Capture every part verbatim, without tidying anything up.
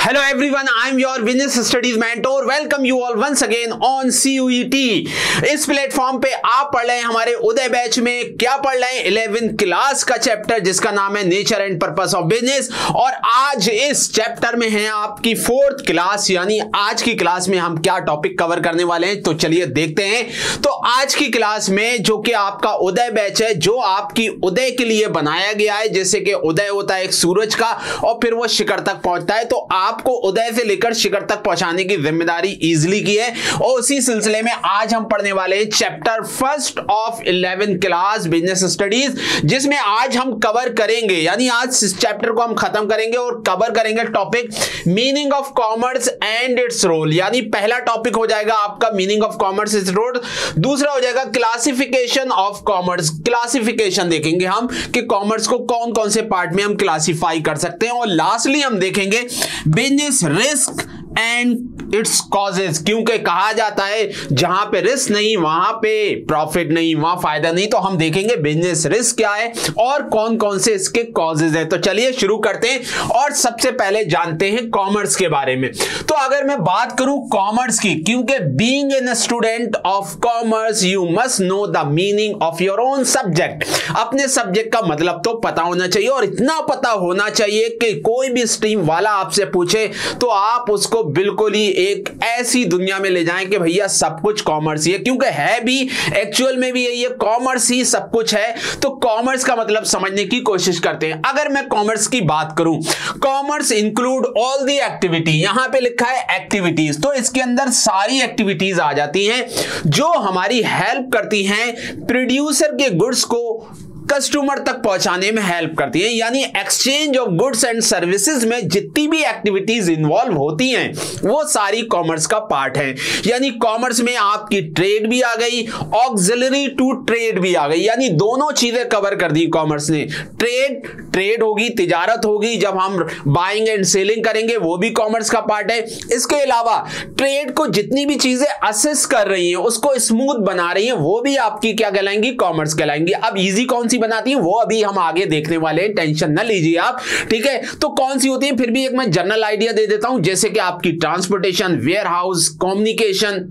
Hello everyone, I am your business studies mentor. Welcome you all once again on C U E T. इस platform पे आप पढ़ रहे हैं हमारे उदय बैच में क्या पढ़ रहे हैं इलेवेंथ क्लास का चैप्टर जिसका नाम है nature and purpose of business. और आज इस चैप्टर में है आपकी फोर्थ क्लास, यानी आज की क्लास में हम क्या टॉपिक कवर करने वाले हैं तो चलिए देखते हैं। तो आज की क्लास में जो कि आपका उदय बैच है, जो आपकी उदय के लिए बनाया गया है, जैसे कि उदय होता है एक सूरज का और फिर वो शिखर तक पहुंचता है, तो आपको उदय से लेकर शिखर तक पहुंचाने की जिम्मेदारी इजीली की है। और उसी सिलसिले में आज हम पढ़ने वाले हैं chapter first of eleventh class business studies, जिसमें आज हम कवर करेंगे, यानी आज इस चैप्टर को हम खत्म करेंगे और कवर करेंगे topic meaning of commerce and its role. यानी पहला टॉपिक हो जाएगा आपका meaning of commerce its role, दूसरा हो जाएगा क्लासिफिकेशन ऑफ कॉमर्स। क्लासिफिकेशन देखेंगे हम कि कॉमर्स को कौन कौन से पार्ट में हम क्लासिफाई कर सकते हैं, और लास्टली हम देखेंगे business risk and its causes, क्योंकि कहा जाता है जहां पे रिस्क नहीं वहां पे प्रॉफिट नहीं, वहां फायदा नहीं। तो हम देखेंगे बिजनेस रिस्क क्या है और कौन कौन से इसके कॉजेज है। तो चलिए शुरू करते हैं और सबसे पहले जानते हैं कॉमर्स के बारे में। तो अगर मैं बात करूं कॉमर्स की, क्योंकि being an student of commerce you must know the meaning of your own subject. अपने सब्जेक्ट का मतलब तो पता होना चाहिए, और इतना पता होना चाहिए कि कोई भी स्ट्रीम वाला आपसे पूछे तो आप उसको बिल्कुल ही एक ऐसी दुनिया में ले जाएं कि भैया सब कुछ कॉमर्स ही है, क्योंकि है भी एक्चुअल में भी यही है, कॉमर्स ही सब कुछ है। तो कॉमर्स का मतलब समझने की कोशिश करते हैं। अगर मैं कॉमर्स की बात करूं, commerce include all the activity, यहां पे लिखा है एक्टिविटीज, तो इसके अंदर सारी एक्टिविटीज आ जाती हैं जो हमारी हेल्प करती हैं प्रोड्यूसर के गुड्स को कस्टमर तक पहुंचाने में हेल्प करती है। यानी exchange of goods and services में जितनी भी एक्टिविटीज इन्वॉल्व होती हैं वो सारी कॉमर्स का पार्ट है। यानी कॉमर्स में आपकी ट्रेड भी आ गई, ऑक्सिलरी टू ट्रेड भी आ गई, यानी दोनों चीजें कवर कर दी कॉमर्स ने। ट्रेड ट्रेड होगी, तिजारत होगी, जब हम बाइंग एंड सेलिंग करेंगे वो भी कॉमर्स का पार्ट है। इसके अलावा ट्रेड को जितनी भी चीजें असिस्ट कर रही हैं, उसको स्मूथ बना रही हैं, वो भी आपकी क्या कहलाएंगी, कॉमर्स कहलाएंगी। अब इजी कौन सी बनाती है वो अभी हम आगे देखने वाले हैं, टेंशन ना लीजिए आप, ठीक है। तो कौन सी होती है, फिर भी एक मैं जनरल आइडिया दे देता हूं, जैसे कि आपकी transportation, warehouse, communication,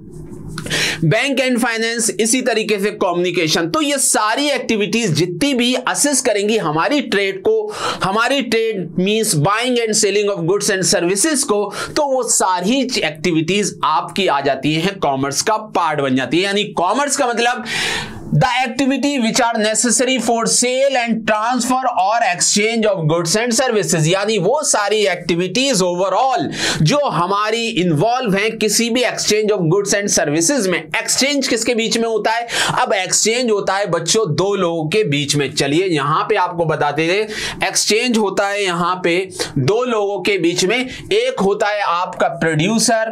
bank and finance, इसी तरीके से कम्युनिकेशन। तो ये सारी एक्टिविटीज जितनी भी असिस्ट करेंगी हमारी ट्रेड को, हमारी trade means buying and selling of goods and services को, तो वो सारी एक्टिविटीज आपकी आ जाती हैं, कॉमर्स का पार्ट बन जाती है। यानी कॉमर्स का मतलब the activity which are necessary for sale and transfer or exchange of goods and services, यानी वो सारी एक्टिविटीज ओवरऑल जो हमारी इन्वॉल्व हैं किसी भी exchange of goods and services में। एक्सचेंज किसके बीच में होता है, अब एक्सचेंज होता है बच्चों दो लोगों के बीच में। चलिए यहां पे आपको बताते थे, एक्सचेंज होता है यहां पे दो लोगों के बीच में, एक होता है आपका प्रोड्यूसर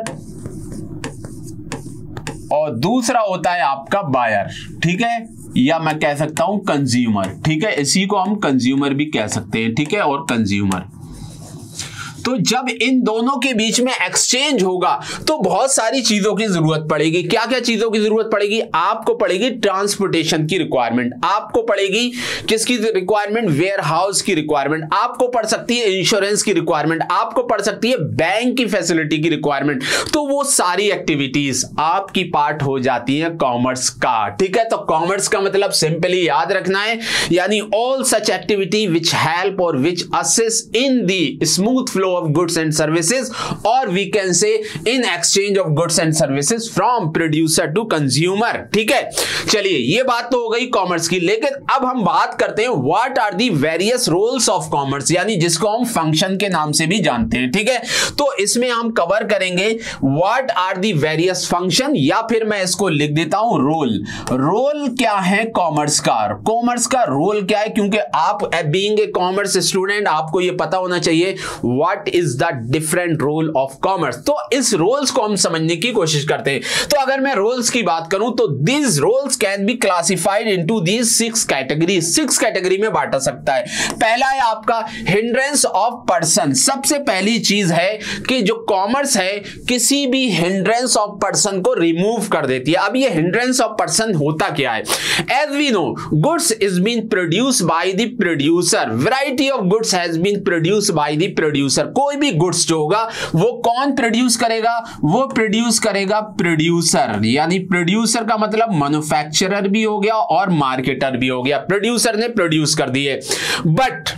और दूसरा होता है आपका बायर, ठीक है, या मैं कह सकता हूं कंज्यूमर, ठीक है, इसी को हम कंज्यूमर भी कह सकते हैं, ठीक है, और कंज्यूमर। तो जब इन दोनों के बीच में एक्सचेंज होगा तो बहुत सारी चीजों की जरूरत पड़ेगी। क्या क्या चीजों की जरूरत पड़ेगी, आपको पड़ेगी ट्रांसपोर्टेशन की रिक्वायरमेंट, आपको पड़ेगी किसकी रिक्वायरमेंट, वेयर हाउस की रिक्वायरमेंट, आपको पड़ सकती है इंश्योरेंस की रिक्वायरमेंट, आपको पड़ सकती है बैंक की फैसिलिटी की रिक्वायरमेंट। तो वो सारी एक्टिविटीज आपकी पार्ट हो जाती है कॉमर्स का, ठीक है। तो कॉमर्स का मतलब सिंपली याद रखना है, यानी all such activity which help और which assist in the smooth flow of goods and services, or we can say in exchange of goods and services from producer to consumer, ठीक है। चलिए ये बात तो हो गई कॉमर्स की, लेकिन अब हम बात करते हैं what are the various roles of commerce, यानी जिसको हम फंक्शन के नाम से भी जानते हैं, ठीक है। तो इसमें हम कवर करेंगे what are the various function, या फिर मैं इसको लिख देता हूं रोल। रोल क्या है कॉमर्स का, कॉमर्स का रोल क्या है, क्योंकि आप बीइंग ए कॉमर्स स्टूडेंट आपको ये पता होना चाहिए what is the different role of commerce. तो इस रोल्स को हम समझने की कोशिश करते हैं। तो अगर मैं रोल्स की बात करूं तो these roles can be classified into these six category, six category में बांटा सकता है। पहला है आपका हिंड्रेंस ऑफ पर्सन। सबसे पहली चीज है कि जो कॉमर्स है किसी भी हिंड्रेंस ऑफ पर्सन को रिमूव कर देती है। अब ये हिंड्रेंस ऑफ पर्सन होता क्या है, as we know goods is been produced by the producer, variety of goods has been produced by the producer. कोई भी गुड्स जो होगा वो कौन प्रोड्यूस करेगा, वो प्रोड्यूस करेगा प्रोड्यूसर, यानी प्रोड्यूसर का मतलब मैन्युफैक्चरर भी हो गया और मार्केटर भी हो गया, प्रोड्यूसर ने प्रोड्यूस कर दिए। बट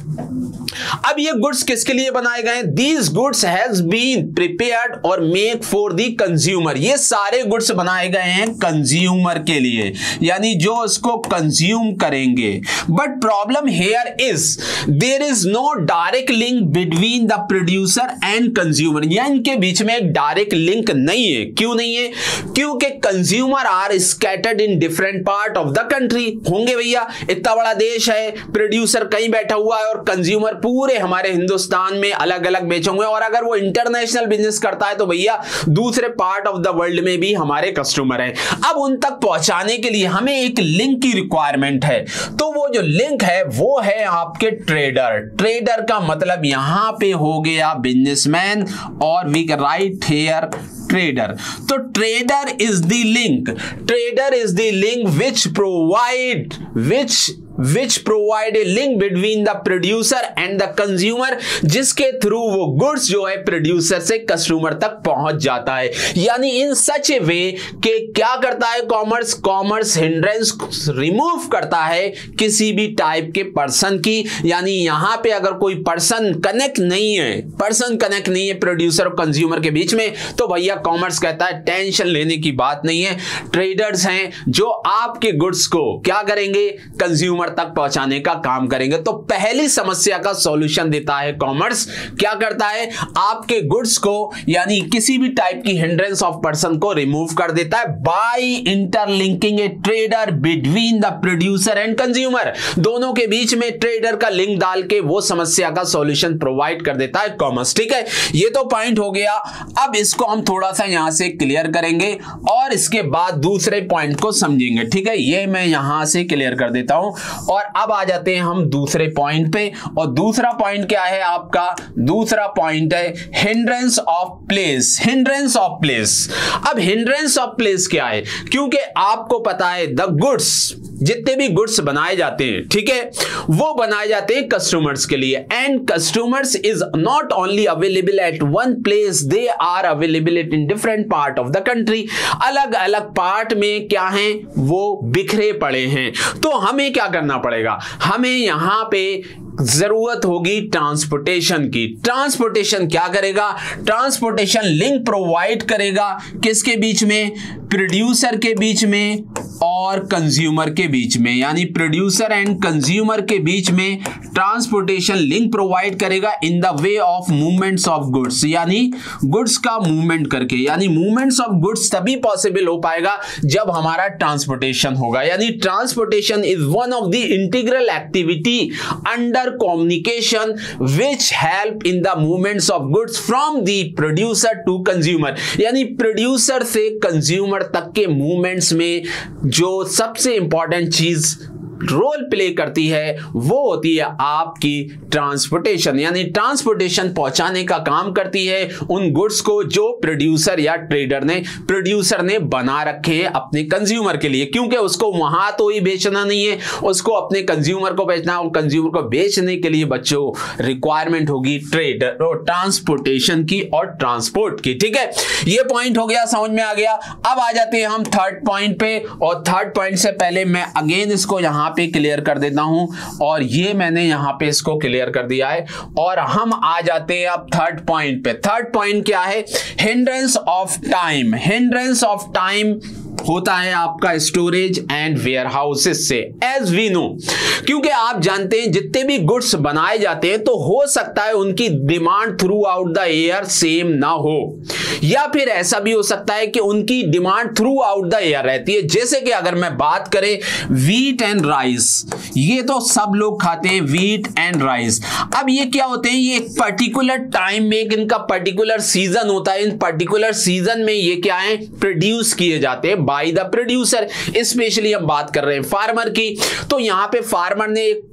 अब ये गुड्स किसके लिए बनाए गए? These goods has been prepared और मेक फॉर द कंज्यूमर, ये सारे गुड्स बनाए गए हैं कंज्यूमर के लिए, यानी जो इसको कंज्यूम करेंगे। But problem here is there is no direct link between the producer and consumer, या इनके बीच में एक डायरेक्ट लिंक नहीं है। क्यों नहीं है? क्योंकि consumer are scattered in different part of the country. होंगे भैया, इतना बड़ा देश है, प्रोड्यूसर कहीं बैठा हुआ है और कंज्यूमर पूरे हमारे हिंदुस्तान में अलग अलग बेचे हुए हैं, और अगर वो इंटरनेशनल बिजनेस करता है तो भैया दूसरे पार्ट ऑफ द वर्ल्ड में भी हमारे कस्टमर हैं। अब उन तक पहुंचाने के लिए हमें एक लिंक की रिक्वायरमेंट है, तो वो जो लिंक है वो है आपके ट्रेडर। ट्रेडर का मतलब यहां पे हो गया बिजनेसमैन, और we can write here trader. तो trader is the link, trader is the link which provide which which provide a link between the producer and the consumer, जिसके थ्रू वो गुड्स जो है प्रोड्यूसर से कस्टमर तक पहुंच जाता है। यानी इन सच ए वे कि क्या करता है कॉमर्स, कॉमर्स हिंड्रेंस रिमूव करता है किसी भी टाइप के पर्सन की। यानी यहां पे अगर कोई पर्सन कनेक्ट नहीं है, पर्सन कनेक्ट नहीं है प्रोड्यूसर और कंज्यूमर के बीच में, तो भैया कॉमर्स कहता है टेंशन लेने की बात नहीं है। ट्रेडर्स हैं जो आपके गुड्स को क्या करेंगे, कंज्यूमर तक पहुंचाने का काम करेंगे। तो पहली समस्या का सॉल्यूशन देता है कॉमर्स। क्या करता है, आपके गुड्स को यानी किसी भी टाइप की हिंड्रेंस ऑफ पर्सन को रिमूव कर देता है by interlinking a trader between the producer and consumer. दोनों के बीच में ट्रेडर का लिंक डाल के वो समस्या का सॉल्यूशन प्रोवाइड कर देता है कॉमर्स। ठीक है, ये तो पॉइंट हो गया। अब इसको हम थोड़ा सा यहां से क्लियर करेंगे और इसके बाद दूसरे पॉइंट को समझेंगे। ठीक है, ये मैं यहां से क्लियर कर देता हूं और अब आ जाते हैं हम दूसरे पॉइंट पे। और दूसरा पॉइंट क्या है आपका? दूसरा पॉइंट है hindrance of place. Hindrance of place, अब हिंड्रेंस ऑफ प्लेस क्या है? क्योंकि आपको पता है द गुड्स, जितने भी गुड्स बनाए जाते हैं, ठीक है, वो बनाए जाते हैं कस्टमर्स के लिए, and customers is not only available at one place, they are available in different part of the country. अलग अलग पार्ट में क्या हैं, वो बिखरे पड़े हैं। तो हमें क्या करना पड़ेगा, हमें यहां पे जरूरत होगी ट्रांसपोर्टेशन की। ट्रांसपोर्टेशन क्या करेगा? ट्रांसपोर्टेशन लिंक प्रोवाइड करेगा किसके बीच में? प्रोड्यूसर के बीच में और कंज्यूमर के बीच में, यानी प्रोड्यूसर एंड कंज्यूमर के बीच में ट्रांसपोर्टेशन लिंक प्रोवाइड करेगा in the way of movements of goods, यानी गुड्स का मूवमेंट करके। यानी मूवमेंट्स ऑफ गुड्स तभी पॉसिबल हो पाएगा जब हमारा ट्रांसपोर्टेशन होगा। यानी transportation is one of the integral activity under communication which help in the movements of goods from the producer to consumer। यानी प्रोड्यूसर से कंज्यूमर तक के मूवमेंट्स में जो सबसे इंपॉर्टेंट चीज रोल प्ले करती है वो होती है आपकी ट्रांसपोर्टेशन। यानी ट्रांसपोर्टेशन पहुंचाने का काम करती है उन गुड्स को जो प्रोड्यूसर या ट्रेडर ने प्रोड्यूसर ने बना रखे हैं अपने कंज्यूमर के लिए, क्योंकि उसको वहां तो ही बेचना नहीं है, उसको अपने कंज्यूमर को बेचना है। और कंज्यूमर को बेचने के लिए बच्चों रिक्वायरमेंट होगी ट्रेडर और ट्रांसपोर्टेशन की और ट्रांसपोर्ट की। ठीक है, ये पॉइंट हो गया, समझ में आ गया। अब आ जाते हैं हम थर्ड पॉइंट पे, और थर्ड पॉइंट से पहले मैं अगेन इसको यहां पे क्लियर कर देता हूं, और ये मैंने यहां पे इसको क्लियर कर दिया है। और हम आ जाते हैं अब थर्ड पॉइंट पे। थर्ड पॉइंट क्या है? Hindrance of time. Hindrance of time होता है आपका स्टोरेज एंड वेयर हाउसेस से, एज वी नो, क्योंकि आप जानते हैं जितने भी गुड्स बनाए जाते हैं तो हो सकता है उनकी demand throughout the year same ना हो, या फिर ऐसा भी हो सकता है कि उनकी demand throughout the year रहती है। जैसे कि अगर मैं बात करें व्हीट एंड राइस, ये तो सब लोग खाते हैं व्हीट एंड राइस। अब ये क्या होते हैं, ये एक पर्टिकुलर टाइम में एक इनका पर्टिकुलर सीजन होता है, इन पर्टिकुलर सीजन में ये क्या है, प्रोड्यूस किए जाते हैं बाय द प्रोड्यूसर। स्पेशली हम बात कर रहे हैं फार्मर की, तो यहां पे फार्मर ने एक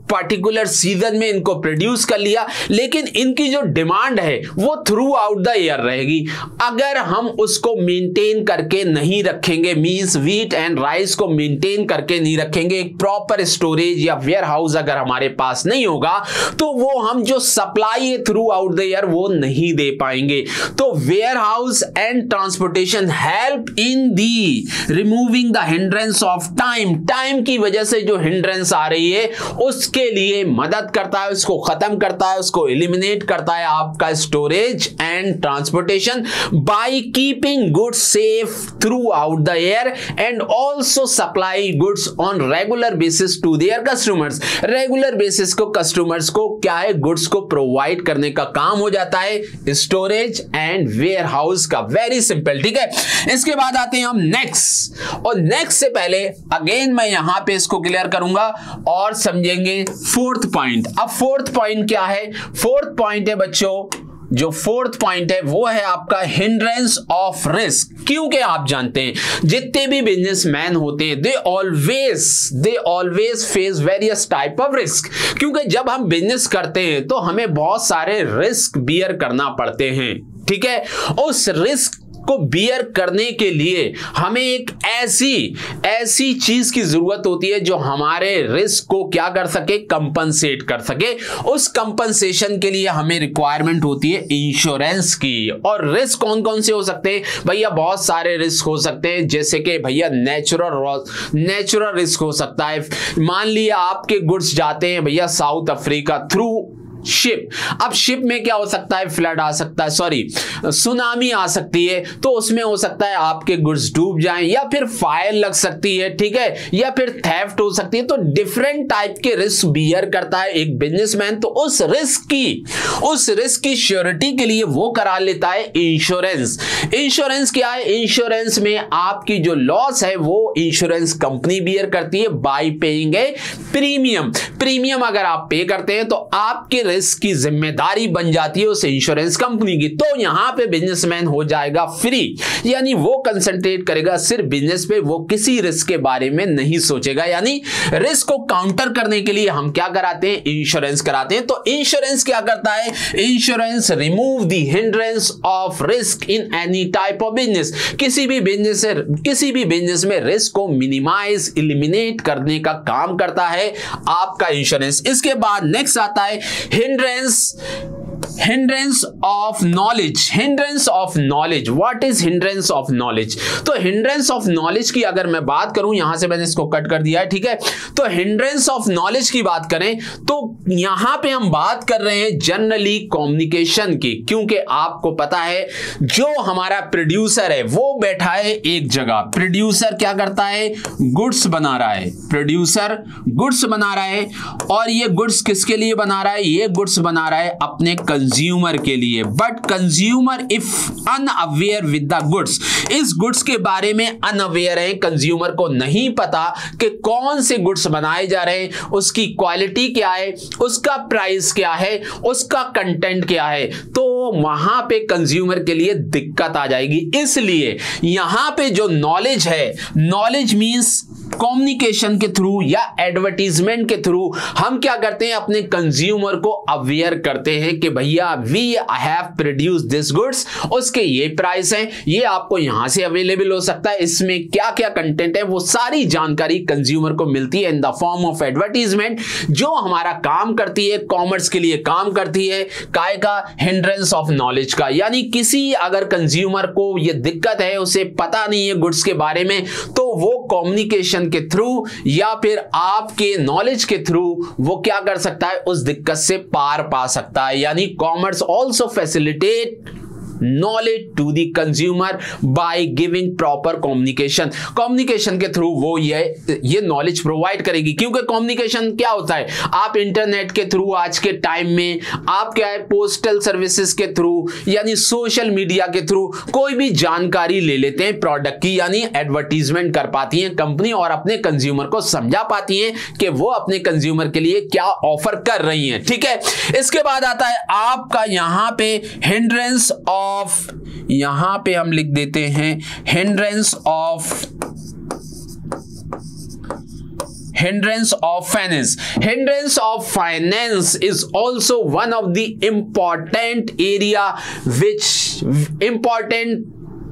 पर्टिकुलर सीजन में इनको प्रोड्यूस कर लिया, लेकिन इनकी जो डिमांड है वो थ्रू आउट द ईयर रहेगी। अगर हम उसको मेंटेन करके नहीं रखेंगे, मींस व्हीट एंड राइस को मेंटेन करके नहीं रखेंगे, एक प्रॉपर स्टोरेज या वेयर हाउस अगर हमारे पास नहीं होगा, तो वो हम जो सप्लाई है थ्रू आउट द ईयर वो नहीं दे पाएंगे। तो warehouse and transportation help in the removing the hindrance of time, time की वजह से जो हिंड्रेंस आ रही है उसके लिए मदद करता है, उसको खत्म करता है, उसको एलिमिनेट करता है आपका storage and transportation by keeping goods safe throughout the year and also supply goods on regular basis to their customers. Regular basis को कस्टमर्स को क्या है, गुड्स को प्रोवाइड करने का काम हो जाता है स्टोरेज एंड वेयर हाउस का। वेरी सिंपल, ठीक है। इसके बाद आते हैं हम नेक्स्ट, और नेक्स्ट से पहले अगेन मैं यहां पे इसको क्लियर करूंगा और समझेंगे फोर्थ पॉइंट। अब फोर्थ पॉइंट क्या है? फोर्थ पॉइंट है बच्चों, जो फोर्थ पॉइंट है वो है आपका हिंड्रेंस ऑफ रिस्क। क्योंकि आप जानते हैं जितने भी बिजनेसमैन होते हैं they always they always face various type of risk, क्योंकि जब हम बिजनेस करते हैं तो हमें बहुत सारे रिस्क बियर करना पड़ते हैं, ठीक है। उस रिस्क को बियर करने के लिए हमें एक ऐसी ऐसी चीज की जरूरत होती है जो हमारे रिस्क को क्या कर सके, कंपनसेट कर सके। उस कंपनसेशन के लिए हमें रिक्वायरमेंट होती है इंश्योरेंस की। और रिस्क कौन कौन से हो सकते हैं भैया? बहुत सारे रिस्क हो सकते हैं, जैसे कि भैया नेचुरल नेचुरल रिस्क हो सकता है। मान लिया आपके गुड्स जाते हैं भैया साउथ अफ्रीका थ्रू शिप। अब शिप में क्या हो सकता है, फ्लड आ सकता है, सॉरी सुनामी आ सकती है, तो उसमें हो सकता है आपके गुड्स डूब जाएं, या फिर फायर लग सकती है, ठीक है, या फिर थेफ्ट हो सकती है। तो डिफरेंट टाइप के रिस्क बियर करता है एक बिजनेसमैन। तो उस रिस्क की उस रिस्क की श्योरिटी के लिए वो करा लेता है इंश्योरेंस। इंश्योरेंस क्या है? इंश्योरेंस में आपकी जो लॉस है वो इंश्योरेंस कंपनी बियर करती है by paying a premium. Premium अगर आप पे करते हैं तो आपके रिस्क की जिम्मेदारी बन जाती है उस इंश्योरेंस कंपनी की। तो यहां पे बिजनेसमैन हो जाएगा फ्री, यानी वो कंसंट्रेट करेगा सिर्फ बिजनेस पे, वो किसी रिस्क के बारे में नहीं सोचेगा। यानी रिस्क को काउंटर करने के लिए हम क्या कराते हैं? इंश्योरेंस कराते हैं। तो इंश्योरेंस क्या करता है? Insurance remove the hindrance of risk in any type of business. किसी भी बिजनेस से किसी भी बिजनेस में रिस्क को मिनिमाइज एलिमिनेट करने का काम करता है आपका इंश्योरेंस। इसके बाद नेक्स्ट आता है hindrance hindrance of knowledge. Hindrance of knowledge, what is hindrance of knowledge? तो हिंड्रेंस ऑफ नॉलेज की अगर मैं बात करूं, यहां से मैंने इसको कट कर दिया है, ठीक है। तो हिंड्रेंस ऑफ नॉलेज की बात करें तो यहां पे हम बात कर रहे हैं जनरली कम्युनिकेशन की, क्योंकि आपको पता है जो हमारा प्रोड्यूसर है वो बैठा है एक जगह। प्रोड्यूसर क्या करता है? गुड्स बना रहा है। प्रोड्यूसर गुड्स बना रहा है, और ये गुड्स किसके लिए बना रहा है? ये गुड्स बना रहा है अपने कंज्यूमर के लिए। But consumer if unaware with the goods, इस गुड्स के बारे में अनअवेयर है, कंज्यूमर को नहीं पता कि कौन से गुड्स बनाए जा रहे हैं, उसकी क्वालिटी क्या है, उसका प्राइस क्या है, उसका कंटेंट क्या है। तो वहां पे कंज्यूमर के लिए दिक्कत आ जाएगी। इसलिए यहां पे जो नॉलेज है, नॉलेज मींस कम्युनिकेशन के थ्रू या एडवर्टीजमेंट के थ्रू हम क्या करते हैं? अपने कंज्यूमर को अवेयर करते हैं कि भैया we have produce this goods, उसके ये प्राइस है, ये आपको यहां से अवेलेबल हो सकता है, इसमें क्या क्या कंटेंट है, वो सारी जानकारी कंज्यूमर को मिलती है in the form of advertisement, जो हमारा काम करती है, कॉमर्स के लिए काम करती है। काय का? हिंड्रेंस ऑफ नॉलेज का। यानी किसी अगर कंज्यूमर को ये दिक्कत है, उसे पता नहीं है गुड्स के बारे में, तो वो कम्युनिकेशन के थ्रू या फिर आपके नॉलेज के थ्रू वो क्या कर सकता है? उस दिक्कत से पार पा सकता है। यानी commerce also facilitate knowledge to the consumer by giving proper communication। Communication के थ्रू वो ये ये नॉलेज प्रोवाइड करेगी, क्योंकि कम्युनिकेशन क्या होता है? आप इंटरनेट के थ्रू आज के टाइम में आप क्या है, पोस्टल सर्विसेज के थ्रू यानी सोशल मीडिया के थ्रू कोई भी जानकारी ले लेते हैं प्रोडक्ट की, यानी एडवर्टीजमेंट कर पाती है कंपनी और अपने कंज्यूमर को समझा पाती है कि वो अपने कंज्यूमर के लिए क्या ऑफर कर रही है, ठीक है। इसके बाद आता है आपका यहां पे हिंड्रेंस ऑफ ऑफ यहां पे हम लिख देते हैं hindrance of hindrance of finance. Hindrance of finance is also one of the important area which important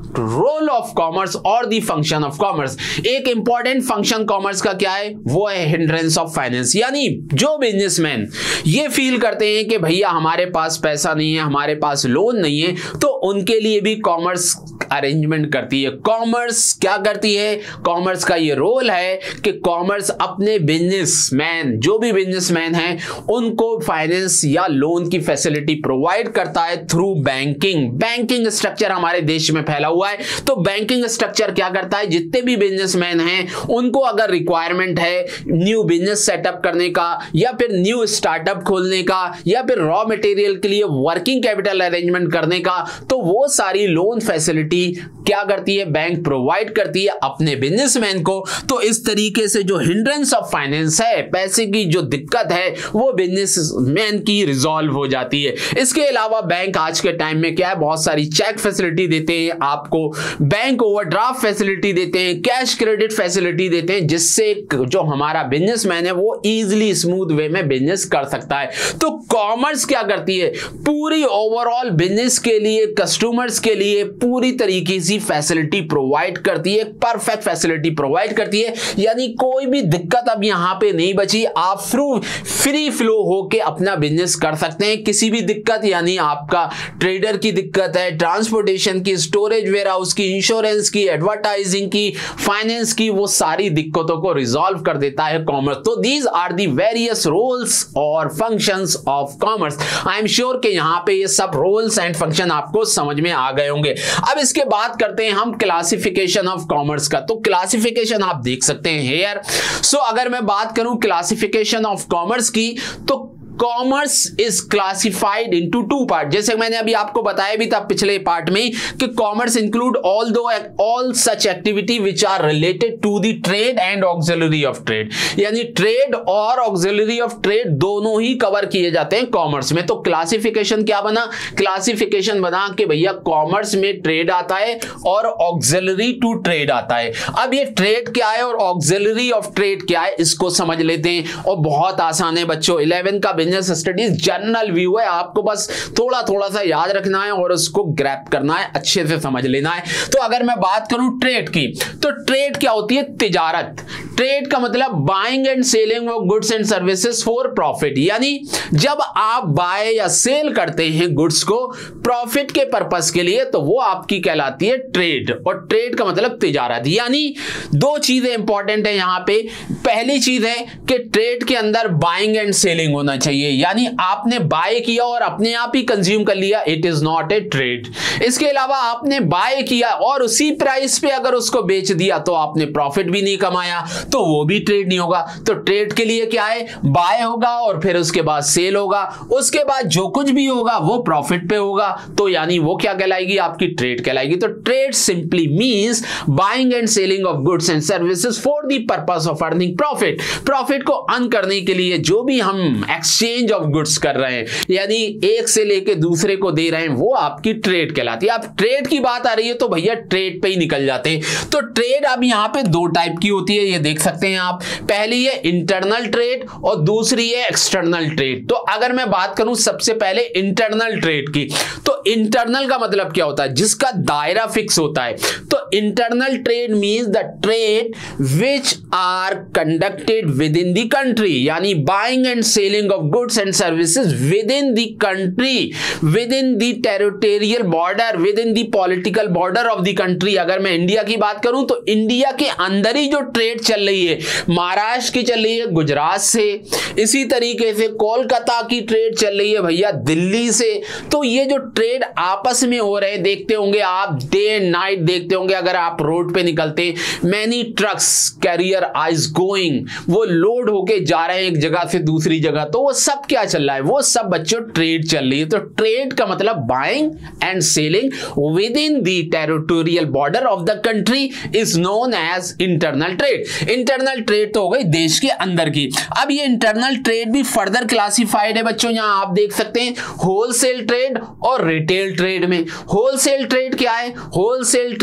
role of commerce और दी फंक्शन ऑफ कॉमर्स। एक इंपॉर्टेंट फंक्शन कॉमर्स का क्या है, वो है हिंड्रेंस ऑफ फाइनेंस। यानी जो बिजनेसमैन ये फील करते हैं कि भैया हमारे पास पैसा नहीं है, हमारे पास लोन नहीं है, तो उनके लिए भी कॉमर्स अरेंजमेंट करती है। कॉमर्स क्या करती है, कॉमर्स का ये रोल है कि कॉमर्स अपने बिजनेसमैन, जो भी बिजनेसमैन हैं, उनको फाइनेंस या लोन की फैसिलिटी प्रोवाइड करता है थ्रू बैंकिंग। बैंकिंग स्ट्रक्चर हमारे देश में फैला हुआ है, तो बैंकिंग स्ट्रक्चर क्या करता है, जितने भी बिजनेसमैन हैं उनको अगर रिक्वायरमेंट है न्यू बिजनेस सेटअप करने का, या फिर न्यू स्टार्टअप खोलने का, या फिर रॉ मटेरियल के लिए वर्किंग कैपिटल अरेंजमेंट करने का, तो वो सारी लोन फैसिलिटी क्या करती है, बैंक प्रोवाइड करती है अपने बिजनेसमैन को। तो इस तरीके से जो हिंड्रेंस ऑफ फाइनेंस है, पैसे की जो दिक्कत है, वो बिजनेसमैन की रिजॉल्व हो जाती है। इसके अलावा बैंक आज के टाइम में क्या है, बहुत सारी चेक फैसिलिटी देते हैं आपको, बैंक ओवरड्राफ्ट फैसिलिटी देते हैं, कैश क्रेडिट फैसिलिटी देते हैं, जिससे जो हमारा बिजनेसमैन है वो इजीली स्मूथ वे में बिजनेस कर सकता है। तो कॉमर्स क्या करती है, पूरी ओवरऑल बिजनेस के लिए, कस्टमर्स के लिए पूरी तरीके से फैसिलिटी प्रोवाइड करती है, परफेक्ट फैसिलिटी प्रोवाइड करती है। यानी कोई भी दिक्कत अब यहां पे नहीं बची, आप थ्रू फ्री फ्लो होके अपना बिजनेस कर सकते हैं। किसी भी दिक्कत, यानी आपका ट्रेडर की दिक्कत है, ट्रांसपोर्टेशन की, स्टोरेज वेयरहाउस की, इंश्योरेंस की, एडवर्टाइजिंग की, फाइनेंस की, वो सारी दिक्कतों को रिजॉल्व कर देता है कॉमर्स। तो these are the various roles और functions of commerce. I am sure कि यहां पे ये सब रोल्स एंड फंक्शन आपको समझ में आ गए होंगे। अब इसके बात करते हैं हम क्लासिफिकेशन ऑफ कॉमर्स का। तो क्लासिफिकेशन आप देख सकते हैं हेयर। सो अगर मैं बात करूं क्लासिफिकेशन ऑफ कॉमर्स की, तो commerce is classified into two part. जैसे मैंने अभी आपको बताया भी था पिछले पार्ट में कि कॉमर्स इंक्लूड ऑल दो all such activity which are related to the trade and auxiliary of trade. यानी ट्रेड और ऑक्सिलरी ऑफ ट्रेड दोनों ही कवर किए जाते हैं कॉमर्स में। तो क्लासिफिकेशन क्या बना, क्लासिफिकेशन बना कि भैया कॉमर्स में ट्रेड आता है और ऑक्सिलरी टू ट्रेड आता है। अब ये ट्रेड क्या है और ऑक्सिलरी ऑफ ट्रेड क्या है, इसको समझ लेते हैं। और बहुत आसान है बच्चों, इलेवन का बिजनेस स्टडीज जनरल व्यू है, आपको बस थोड़ा थोड़ा सा याद रखना है और उसको ग्रैप करना है, अच्छे से समझ लेना है। तो अगर मैं बात करूं ट्रेड की, तो ट्रेड क्या होती है, तिजारत। ट्रेड का मतलब buying and selling of goods and services for profit. यानी जब आप बाय या सेल करते हैं गुड्स को प्रॉफिट के पर्पस के लिए, तो वो आपकी कहलाती है ट्रेड। और ट्रेड का मतलब तिजारत। यानी दो चीजें इंपॉर्टेंट है यहां पे। पहली चीज है कि ट्रेड के अंदर बाइंग एंड सेलिंग होना चाहिए, यानी आपने बाय किया और अपने आप ही कंज्यूम कर लिया, it is not a trade. इसके अलावा आपने बाय किया और उसी प्राइस पे अगर उसको बेच दिया तो आपने प्रॉफिट भी नहीं कमाया, तो वो भी ट्रेड नहीं होगा। तो ट्रेड के लिए क्या है, बाय होगा और फिर उसके बाद सेल होगा, उसके बाद जो कुछ भी होगा वो प्रॉफिट पे होगा, तो यानी वो क्या कहलाएगी, आपकी ट्रेड कहलाएगी। तो trade simply means buying and selling of goods and services for the purpose of earning profit. Profit को अर्न करने के लिए जो भी हम एक्सचेंज ऑफ गुड्स कर रहे हैं, यानी एक से लेके दूसरे को दे रहे हैं, वो आपकी ट्रेड कहलाती है। अब ट्रेड की बात आ रही है तो भैया ट्रेड पे ही निकल जाते हैं। तो ट्रेड अब यहां पे दो टाइप की होती है, ये देख सकते हैं आप। पहली है इंटरनल ट्रेड और दूसरी है एक्सटर्नल ट्रेड। तो अगर मैं बात करूं सबसे पहले इंटरनल ट्रेड की, तो इंटरनल का मतलब क्या होता है, जिसका दायरा फिक्स होता है। तो internal trade means the trade which are conducted within the country, यानी buying and selling of goods and services within the country, within the territorial border, within the political border of the country. अगर मैं India की बात करूं तो India के अंदर ही जो ट्रेड चल रही है, महाराष्ट्र की चल रही है गुजरात से, इसी तरीके से कोलकाता की ट्रेड चल रही है भैया दिल्ली से। तो ये जो ट्रेड आपस में हो रहे हैं, देखते होंगे आप, डे एंड नाइट देखते होंगे अगर आप रोड पे निकलते, many trucks carrier eyes going, वो लोड होके जा रहे हैं एक जगह से दूसरी जगह। तो वो सब क्या चल रहा है, वो सब बच्चों ट्रेड चल रही है। तो ट्रेड का मतलब buying and selling within the territorial border of the country is known as internal trade. Internal trade तो हो गई देश के अंदर की। अब ये इंटरनल ट्रेड भी फर्दर क्लासिफाइड है बच्चों, यहां आप देख सकते हैं होलसेल ट्रेड और रिटेल ट्रेड में। होलसेल ट्रेड क्या है, wholesale trade mean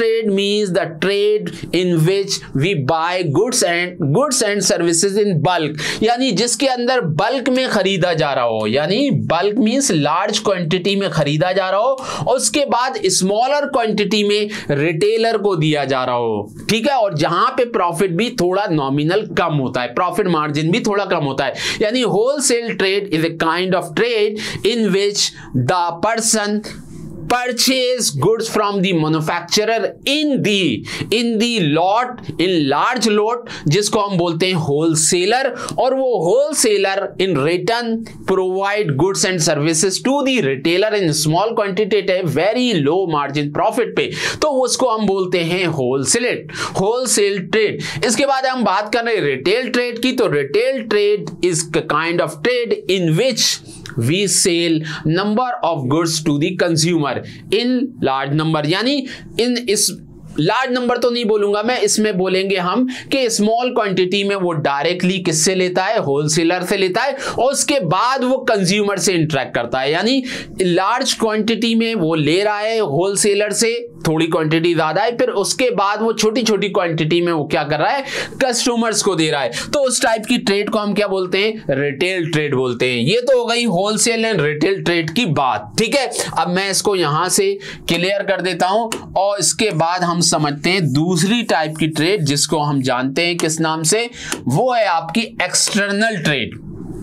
means the trade in which we buy goods and goods and services in bulk, यानी जिसके अंदर बल्क में खरीदा जा रहा हो, यानी बल्क मीन्स लार्ज क्वांटिटी में खरीदा जा रहा हो, उसके बाद स्मॉलर क्वांटिटी में रिटेलर को दिया जा रहा हो, ठीक है, और जहां पे प्रॉफिट भी थोड़ा नॉमिनल कम होता है, प्रॉफिट मार्जिन भी थोड़ा कम होता है, यानी wholesale trade is a kind of trade in which the person purchase goods from the manufacturer in the in the lot in large lot, जिसको हम बोलते हैं होलसेलर, और वो wholesaler in return provide goods and services to the retailer in small quantity at a very low margin profit पे, तो उसको हम बोलते हैं होलसेल होलसेल ट्रेड। इसके बाद हम बात कर रहे हैं रिटेल ट्रेड की, तो retail trade is kind of trade in which we sell number of goods to the consumer in large number, यानी इन इस लार्ज नंबर तो नहीं बोलूंगा मैं, इसमें बोलेंगे हम कि स्मॉल क्वांटिटी में वो डायरेक्टली किससे लेता है, होलसेलर से लेता है, और उसके बाद वो कंज्यूमर से इंटरेक्ट करता है, यानी लार्ज क्वांटिटी में वो ले रहा है होलसेलर से, थोड़ी क्वांटिटी ज्यादा है, फिर उसके बाद वो छोटी छोटी क्वांटिटी में वो क्या कर रहा है, कस्टमर्स को दे रहा है, तो उस टाइप की ट्रेड को हम क्या बोलते हैं, रिटेल ट्रेड बोलते हैं। ये तो हो गई होलसेल एंड रिटेल ट्रेड की बात, ठीक है। अब मैं इसको यहां से क्लियर कर देता हूं, और इसके बाद हम समझते हैं दूसरी टाइप की ट्रेड, जिसको हम जानते हैं किस नाम से, वो है आपकी एक्सटर्नल ट्रेड।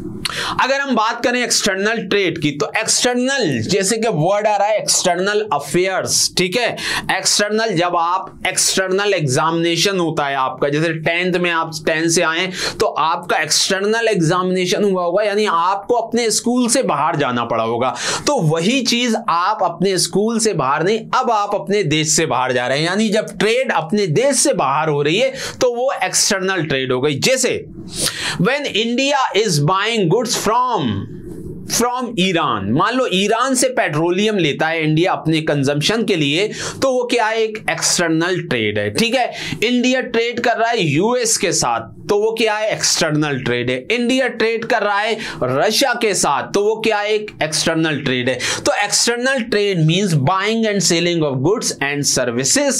अगर हम बात करें एक्सटर्नल ट्रेड की, तो एक्सटर्नल जैसे कि वर्ड आ रहा है एक्सटर्नल अफेयर्स, ठीक है, एक्सटर्नल, जब आप एक्सटर्नल एग्जामिनेशन होता है आपका, जैसे टेंथ में आप टेंथ से आए तो आपका एक्सटर्नल एग्जामिनेशन हुआ होगा, यानी आपको अपने स्कूल से बाहर जाना पड़ा होगा, तो वही चीज आप अपने स्कूल से बाहर नहीं, अब आप अपने देश से बाहर जा रहे हैं, यानी जब ट्रेड अपने देश से बाहर हो रही है तो वो एक्सटर्नल ट्रेड हो गई। जैसे when India is buying goods from from Iran, मान लो ईरान से पेट्रोलियम लेता है इंडिया अपने कंजम्पशन के लिए, तो वो क्या है, एक एक्सटर्नल ट्रेड है, ठीक है। इंडिया ट्रेड कर रहा है यूएस के साथ, तो वो क्या है, एक्सटर्नल ट्रेड है। इंडिया ट्रेड कर रहा है रशिया के साथ, तो वो क्या है, एक एक्सटर्नल ट्रेड है। तो external trade means buying and selling of goods and services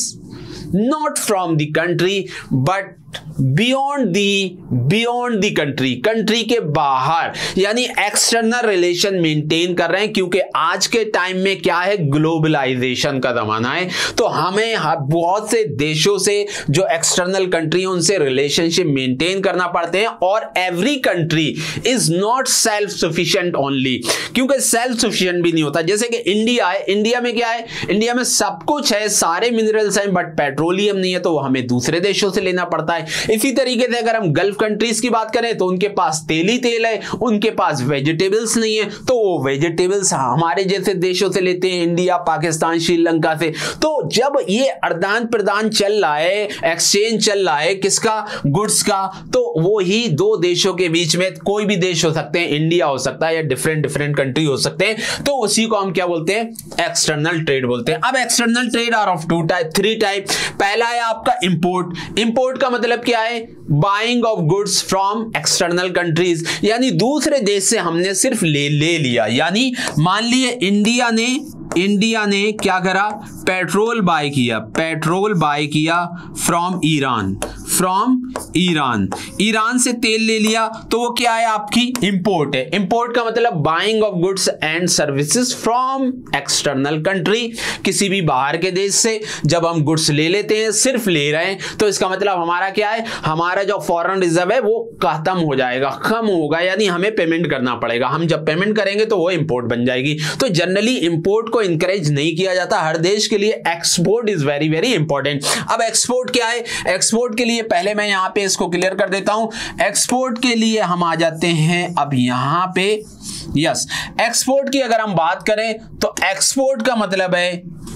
not from the country but beyond the beyond the country, country के बाहर, यानी एक्सटर्नल रिलेशन मेंटेन कर रहे हैं, क्योंकि आज के टाइम में क्या है, ग्लोबलाइजेशन का जमाना है, तो हमें बहुत से देशों से जो एक्सटर्नल कंट्री है उनसे रिलेशनशिप मेंटेन करना पड़ते हैं, और every country is not self sufficient only, क्योंकि सेल्फ सफिशिएंट भी नहीं होता। जैसे कि इंडिया है, इंडिया में क्या है, इंडिया में सब कुछ है, सारे मिनरल्स हैं, बट पेट्रोलियम नहीं है, तो हमें दूसरे देशों से लेना पड़ता है। इसी तरीके से अगर हम गल्फ कंट्रीज की बात करें तो उनके पास तेल ही तेल है, उनके पास वेजिटेबल्स नहीं है, तो वो वेजिटेबल्स हमारे जैसे देशों से लेते हैं, इंडिया, पाकिस्तान, श्रीलंका से। तो जब ये आदान प्रदान चल रहा है, एक्सचेंज चल रहा है किसका, गुड्स का, तो वो ही दो देशों के बीच में, कोई भी देश हो सकते हैं, इंडिया हो सकता है या डिफरेंट डिफरेंट कंट्री हो सकते हैं, तो उसी को हम क्या बोलते हैं, एक्सटर्नल ट्रेड बोलते हैं। अब external trade are of two type three type. पहला है आपका इंपोर्ट। इंपोर्ट का मतलब क्या है, buying of goods from external countries, यानी दूसरे देश से हमने सिर्फ ले ले लिया, यानी मान लिए इंडिया ने इंडिया ने क्या करा, पेट्रोल बाय किया, पेट्रोल बाय किया from Iran, from Iran, Iran से तेल ले लिया, तो वो क्या है, आपकी इंपोर्ट है। इंपोर्ट का मतलब buying of goods and services from external country, किसी भी बाहर के देश से जब हम गुड्स ले लेते हैं, सिर्फ ले रहे हैं, तो इसका मतलब हमारा क्या है, हमारा जो फॉरेन रिजर्व है वो खत्म हो जाएगा, कम होगा, यानी हमें पेमेंट करना पड़ेगा। हम जब पेमेंट करेंगे तो वो इंपोर्ट बन जाएगी। तो जनरली इंपोर्ट को इंकरेज नहीं किया जाता, हर देश के लिए export is very very important. अब एक्सपोर्ट क्या है, एक्सपोर्ट के लिए पहले मैं यहां पे इसको क्लियर कर देता हूं। एक्सपोर्ट के लिए हम आ जाते हैं अब यहां पे, यस, एक्सपोर्ट की अगर हम बात करें तो एक्सपोर्ट का मतलब है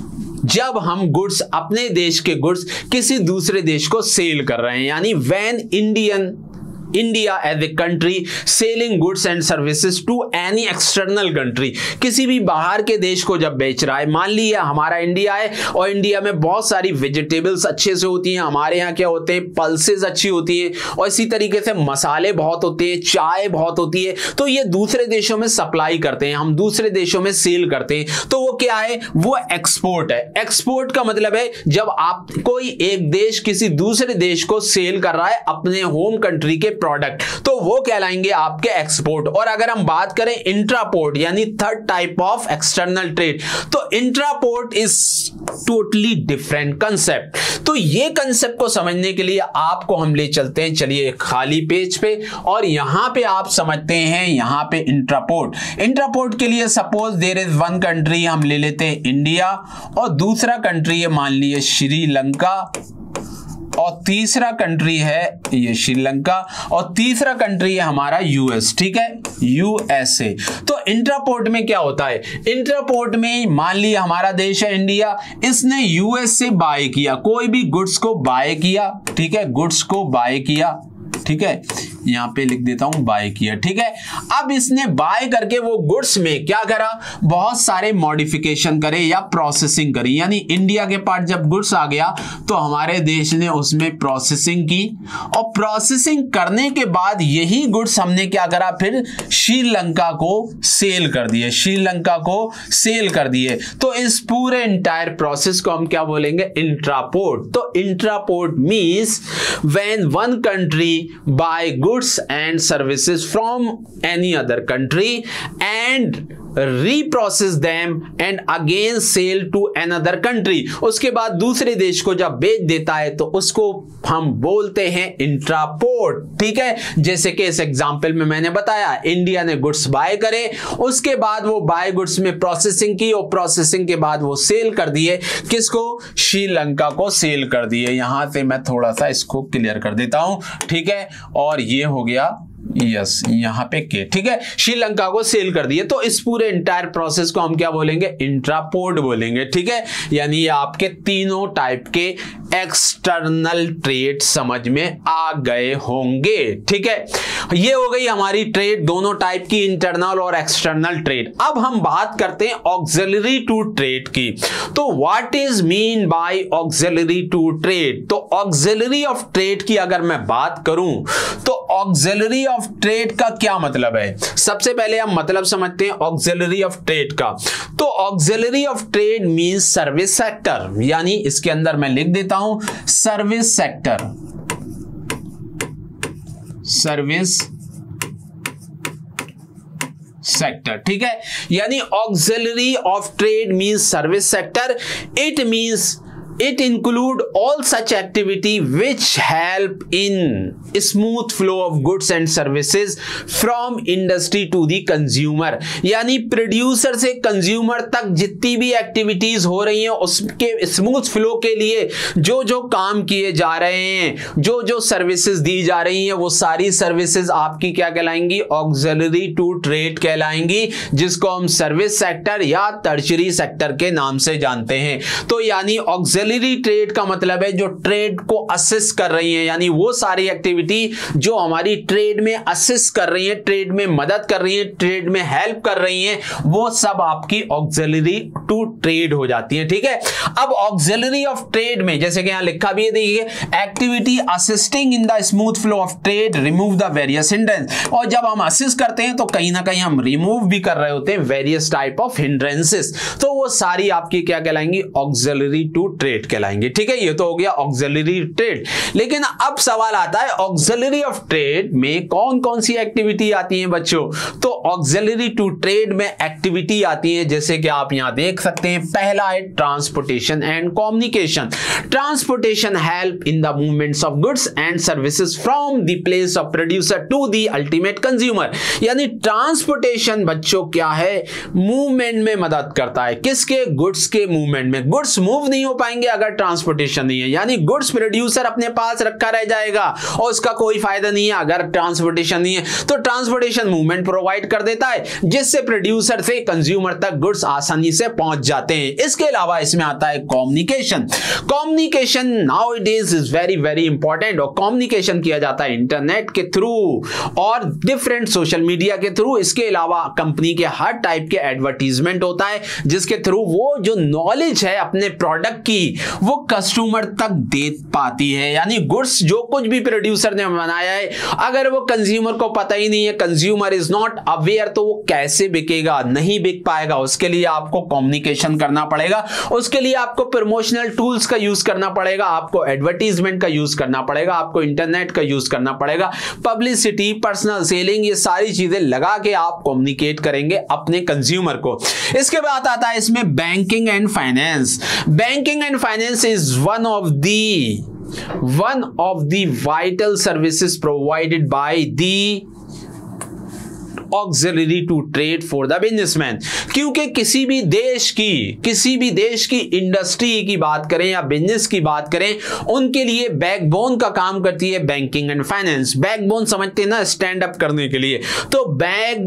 जब हम गुड्स, अपने देश के गुड्स किसी दूसरे देश को सेल कर रहे हैं, यानी when Indian India as a country selling goods and services to any external country, किसी भी बाहर के देश को जब बेच रहा है, मान लिया हमारा इंडिया है और इंडिया में बहुत सारी वेजिटेबल्स अच्छे से होती हैं, हमारे यहाँ क्या होते हैं पल्सेस अच्छी होती है और इसी तरीके से मसाले बहुत होते हैं, चाय बहुत होती है, तो ये दूसरे देशों में सप्लाई करते हैं, हम दूसरे देशों में सेल करते हैं, तो वो क्या है, वो एक्सपोर्ट है। एक्सपोर्ट का मतलब है जब आप कोई एक देश किसी दूसरे देश को सेल कर रहा है अपने होम कंट्री के प्रोडक्ट, तो वो कहलाएंगे आपके एक्सपोर्ट। और अगर हम बात करें इंट्रापोर्ट यानी third type of external trade, तो entrepot is totally different concept. तो ये कंसेप्ट को समझने के लिए आपको हम ले चलते हैं, चलिए खाली पेज पे, और यहां पे आप समझते हैं यहां पे इंट्रापोर्ट। इंट्रापोर्ट के लिए suppose there is one country, हम ले लेते हैं इंडिया, और दूसरा कंट्री है मान लीजिए श्रीलंका, और तीसरा कंट्री है ये श्रीलंका, और तीसरा कंट्री है हमारा यूएस, ठीक है, यूएसए। तो इंट्रापोर्ट में क्या होता है, इंट्रापोर्ट में मान लिया हमारा देश है इंडिया, इसने यूएस से बाय किया, कोई भी गुड्स को बाय किया, ठीक है, गुड्स को बाय किया, ठीक है, यहां पे लिख देता हूं बाय किया, ठीक है। अब इसने बाय करके वो गुड्स में क्या करा, बहुत सारे मॉडिफिकेशन करे या प्रोसेसिंग करी, यानी इंडिया के पास जब गुड्स आ गया तो हमारे देश ने उसमें प्रोसेसिंग की, और प्रोसेसिंग करने के बाद यही गुड्स हमने क्या करा, फिर श्रीलंका को सेल कर दिए, श्रीलंका को सेल कर दिए। तो इस पूरे इंटायर प्रोसेस को हम क्या बोलेंगे, इंट्रापोर्ट। तो entrepot means when one country buy goods and services from any other country and reprocess them and again sell to another country, उसके बाद दूसरे देश को जब बेच देता है तो उसको हम बोलते हैं इंट्रापोर्ट, ठीक है। जैसे कि इस एग्जांपल में मैंने बताया, इंडिया ने गुड्स बाय करे, उसके बाद वो बाय गुड्स में प्रोसेसिंग की, और प्रोसेसिंग के बाद वो सेल कर दिए, किसको, श्रीलंका को सेल कर दिए। यहां से मैं थोड़ा सा इसको क्लियर कर देता हूं, ठीक है, और ये हो गया यस यहां पे के, ठीक है, श्रीलंका को सेल कर दिए। तो इस पूरे इंटायर प्रोसेस को हम क्या बोलेंगे, इंट्रापोर्ट बोलेंगे, ठीक है। यानी ये आपके तीनों टाइप के एक्सटर्नल ट्रेड समझ में आ गए होंगे, ठीक है। ये हो गई हमारी ट्रेड, दोनों टाइप की, इंटरनल और एक्सटर्नल ट्रेड। अब हम बात करते हैं ऑक्सिलरी टू ट्रेड की। तो what is mean by auxiliary to trade, तो ऑक्सिलरी ऑफ ट्रेड की अगर मैं बात करूं तो ऑक्सिलरी ऑफ ट्रेड का क्या मतलब है। सबसे पहले हम मतलब समझते हैं ऑक्सिलरी ऑफ ट्रेड का। तो auxiliary of trade means service sector, यानी इसके अंदर मैं लिख देता हूं सर्विस सेक्टर, सर्विस सेक्टर, ठीक है। यानी auxiliary of trade means service sector, it means it include all such activity which help in smooth flow of goods and services from industry to the consumer, यानी producer से consumer तक जितनी भी activities हो रही हैं उसके स्मूथ फ्लो के लिए जो जो काम किए जा रहे हैं, जो जो सर्विसेज दी जा रही हैं, वो सारी सर्विसेज आपकी क्या कहलाएंगी, ऑक्सिलरी टू ट्रेड कहलाएंगी, जिसको हम सर्विस सेक्टर या टर्शरी सेक्टर के नाम से जानते हैं। तो यानी ऑक्सिलरी ट्रेड का मतलब है जो ट्रेड को असिस्ट कर रही है, यानी वो सारी एक्टिविटी जो हमारी ट्रेड में असिस्ट कर रही है, ट्रेड में मदद कर रही है, ट्रेड में हेल्प कर रही है, वो सब आपकी ऑक्सिलरी टू ट्रेड हो जाती है, ठीक है। अब ऑक्सिलरी ऑफ ट्रेड में जैसे कि यहां लिखा भी है, देखिए, activity assisting in the smooth flow of trade, remove the various hindrance. और जब हम असिस्ट करते हैं तो कहीं ना कहीं हम रिमूव भी कर रहे होते हैं वेरियस टाइप ऑफ हिंड्रेंसेस, तो वो सारी आपकी क्या कहलाएंगी, ऑक्सिलरी टू ट्रेड कहलाएंगे, ठीक है। ये तो हो गया ऑक्सिलरी ट्रेड। लेकिन अब सवाल आता है ऑक्सिलरी ऑफ ट्रेड में कौन कौन सी एक्टिविटी आती है बच्चों। तो ऑक्सिलरी टू ट्रेड में एक्टिविटी आती है जैसे कि आप यहां देख सकते हैं, पहला है transportation and communication. Transportation help in the movements of goods and services from the place of producer to the ultimate consumer. यानी ट्रांसपोर्टेशन बच्चों क्या है, मूवमेंट में मदद करता है, किसके, गुड्स के मूवमेंट में। गुड्स मूव नहीं हो पाएंगे जाएंगे अगर ट्रांसपोर्टेशन नहीं है, यानी गुड्स प्रोड्यूसर अपने पास रखा रह जाएगा और उसका कोई फायदा नहीं है अगर ट्रांसपोर्टेशन नहीं है। तो ट्रांसपोर्टेशन मूवमेंट प्रोवाइड कर देता है जिससे प्रोड्यूसर से कंज्यूमर तक गुड्स आसानी से पहुंच जाते हैं। इसके अलावा इसमें आता है communication. Communication now it is is very very important, और कम्युनिकेशन किया जाता है इंटरनेट के थ्रू और डिफरेंट सोशल मीडिया के थ्रू। इसके अलावा कंपनी के हर टाइप के एडवर्टीजमेंट होता है जिसके थ्रू वो जो नॉलेज है अपने प्रोडक्ट की वो कस्टमर तक दे पाती है। यानी गुड्स जो कुछ भी प्रोड्यूसर ने बनाया है अगर वो कंज्यूमर को पता ही नहीं है, कंज्यूमर इज नॉट अवेयर, तो वो कैसे बिकेगा, नहीं बिक पाएगा। उसके लिए आपको कम्युनिकेशन करना पड़ेगा, उसके लिए आपको प्रमोशनल टूल्स का यूज करना पड़ेगा, आपको एडवर्टीजमेंट का यूज करना पड़ेगा, आपको इंटरनेट का यूज करना पड़ेगा, पब्लिसिटी, पर्सनल सेलिंग, ये सारी चीजें लगा के आप कम्युनिकेट करेंगे अपने कंज्यूमर को। इसके बाद आता है इसमें banking and finance. Banking and finance is one of the one of the vital services provided by the auxiliary to trade for the businessman। क्योंकि किसी भी देश की किसी भी देश की इंडस्ट्री की बात करें या बिजनेस की बात करें, उनके लिए बैकबोन का काम करती है बैंकिंग एंड फाइनेंस। बैकबोन समझते हैं ना, स्टैंड अप करने के लिए। तो बैक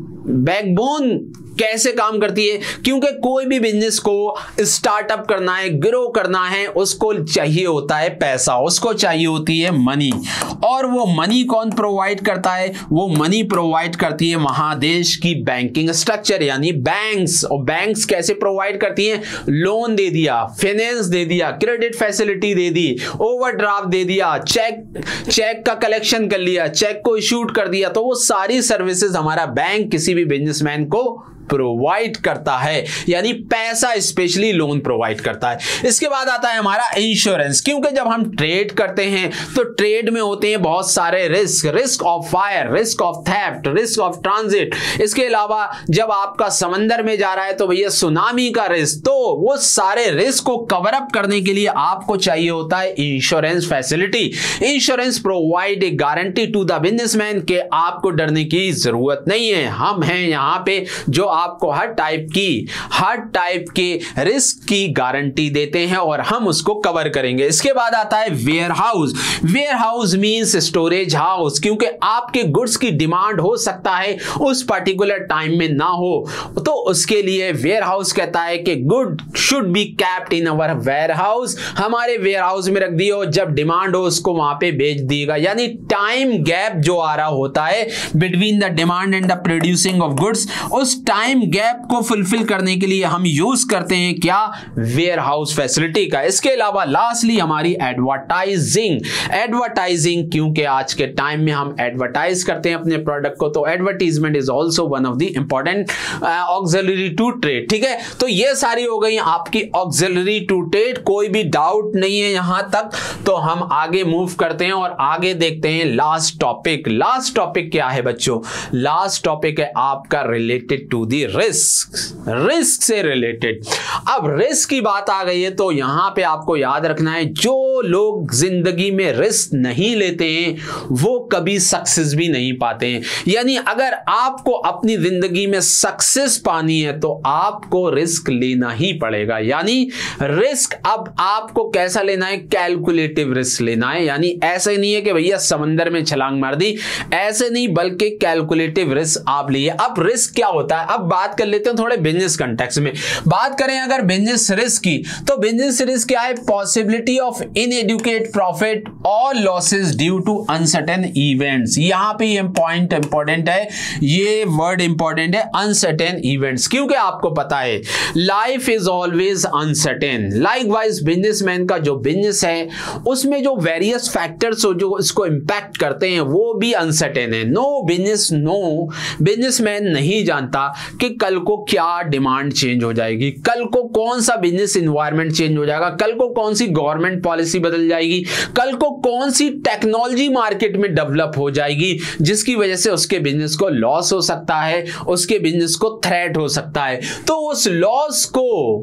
बैकबोन कैसे काम करती है? क्योंकि कोई भी बिजनेस को स्टार्टअप करना है, ग्रो करना है, उसको चाहिए होता है पैसा, उसको चाहिए होती है मनी। और वो मनी कौन प्रोवाइड करता है? वो मनी प्रोवाइड करती है महादेश की बैंकिंग स्ट्रक्चर यानी बैंक्स। और बैंक्स कैसे प्रोवाइड करती हैं? लोन दे दिया, फाइनेंस दे दिया, क्रेडिट फैसिलिटी दे दी, ओवरड्राफ्ट दे दिया, चेक चेक का कलेक्शन कर लिया, चेक को इशूड कर दिया। तो वो सारी सर्विसेज हमारा बैंक किसी भी बिजनेसमैन को प्रोवाइड करता है, यानी पैसा स्पेशली लोन प्रोवाइड करता है। इसके बाद आता है हमारा इंश्योरेंस। क्योंकि जब हम ट्रेड करते हैं तो ट्रेड में होते हैं बहुत सारे risk, risk of fire, risk of theft, risk of transit. इसके अलावा जब आपका समंदर में जा रहा है तो भैया सुनामी का रिस्क। तो वो सारे रिस्क को कवर अप करने के लिए आपको चाहिए होता है insurance facility. Insurance provide a guarantee to the businessman के आपको डरने की जरूरत नहीं है, हम हैं यहाँ पे जो आपको हर टाइप की हर टाइप के रिस्क की गारंटी देते हैं और हम उसको कवर करेंगे। इसके बाद आता है warehouse. Warehouse means storage house. क्योंकि आपके गुड्स की डिमांड हो सकता है उस पर्टिकुलर टाइम में ना हो, तो उसके लिए वेयर हाउस कहता है कि good should be kept in our warehouse. हमारे वेयर हाउस में रख दिए और जब डिमांड हो उसको वहां पे बेच दिएगा। यानी टाइम गैप जो आ रहा होता है between the demand and the producing of goods, उस टाइम गैप को फुलफिल करने के लिए हम यूज करते हैं क्या? वेयर हाउस फैसिलिटी का। इसके अलावा लास्टली हमारी एडवर्टाइजिंग। एडवर्टाइजिंग क्योंकि आज के टाइम में हम एडवर्टाइज करते हैं अपने प्रोडक्ट को, तो advertisement is also one of the important auxiliary to trade. ठीक है, तो ये सारी हो गई आपकी ऑक्सिलरी टू ट्रेड। कोई भी डाउट नहीं है यहां तक, तो हम आगे मूव करते हैं और आगे देखते हैं लास्ट टॉपिक। लास्ट टॉपिक क्या है बच्चों? लास्ट टॉपिक है आपका related to the risk. Risk से रिलेटेड। अब रिस्क की बात आ गई है तो यहां पे आपको याद रखना है, जो लोग जिंदगी में रिस्क नहीं लेते हैं वो कभी सक्सेस भी नहीं पाते हैं। यानी अगर आपको अपनी जिंदगी में सक्सेस पानी है तो आपको रिस्क लेना ही पड़ेगा। यानी रिस्क अब आपको कैसा लेना है? कैलकुलेटिव रिस्क लेना है। यानी ऐसे नहीं है कि भैया समंदर में छलांग मार दी, ऐसे नहीं, बल्कि कैलकुलेटिव रिस्क आप लिए। अब रिस्क क्या होता है? अब बात कर लेते हैं थोड़े बिजनेस कंटेक्स्ट में। बात करें अगर बिजनेस रिस्क की, तो बिजनेस रिस्क क्या है? पॉसिबिलिटी ऑफ इनएडुकेट प्रॉफिट और losses due to uncertain events. यहां पे ये पॉइंट इंपॉर्टेंट है, ये वर्ड इंपॉर्टेंट है, अनसर्टेन इवेंट्स। क्योंकि आपको पता है life is always uncertain. Likewise businessman का जो बिजनेस है उसमें जो वेरियस फैक्टर्स जो इसको इंपैक्ट करते हैं वो भी अनसर्टेन है। नो बिजनेस नो बिजनेसमैन नहीं जानता कि कल को क्या डिमांड चेंज हो जाएगी, कल को कौन सा बिजनेस एनवायरनमेंट चेंज हो जाएगा, कल को कौन सी गवर्नमेंट पॉलिसी बदल जाएगी, कल को कौन सी टेक्नोलॉजी मार्केट में डेवलप हो जाएगी जिसकी वजह से उसके बिजनेस को लॉस हो सकता है, उसके बिजनेस को थ्रेट हो सकता है। तो उस लॉस को